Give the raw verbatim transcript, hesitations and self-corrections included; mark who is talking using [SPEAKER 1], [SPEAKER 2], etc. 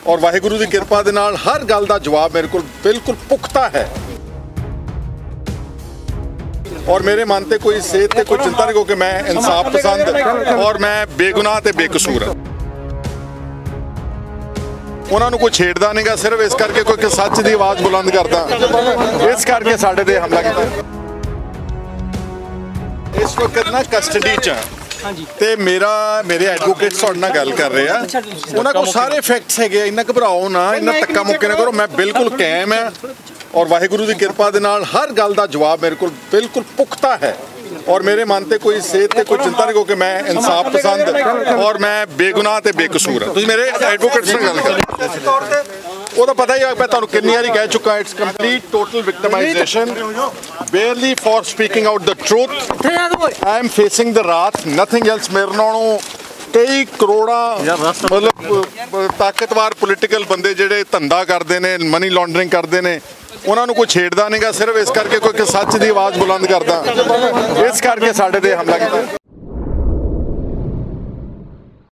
[SPEAKER 1] और वाहिगुरू की कृपा दे नाल हर गल का जवाब मेरे को बिल्कुल पुख्ता है और मेरे मन से कोई सेहत से कोई चिंता नहीं, क्योंकि मैं इंसाफ पसंद और मैं बेगुनाह ते बेकसूर हाँ। उन्होंने कोई छेड़ता नहीं गा, सिर्फ इस करके कोई सच की आवाज़ बुलंद करता, इस करके साढ़े ते हमला किया। इस वक्त ना कस्टडी च ते मेरा मेरे एडवोकेट तुहाडे नाल गल कर रहे हैं, उन्होंने को सारे फैक्ट्स है, इन्ना घबराओ ना, इन्ना धक्का मुक्के ना करो, मैं बिल्कुल कायम है और वाहिगुरू की कृपा दे नाल हर गल का जवाब मेरे को बिल्कुल पुख्ता है और मेरे मन से कोई सेहत से कोई चिंता नहीं, क्योंकि मैं इंसाफ पसंद और मैं बेगुनाह ते बेकसूर हाँ। तुसीं मेरे एडवोकेट से गल कर वो तो पता ही है, मैं तुहानूं कितनी बारी कह चुका, it's complete total victimization barely for speaking out the truth. I am facing the wrath, nothing else. मेरे नालों कई करोड़ा मतलब ताकतवर पोलिटिकल बंदे जिहड़े धंधा करते हैं, मनी लॉन्ड्रिंग करते हैं, उन्होंने कोई छेड़ता नहीं गा, सिर्फ इस करके कोई सच की आवाज़ बुलंद करता, इस करके साढ़े ते हमला किया।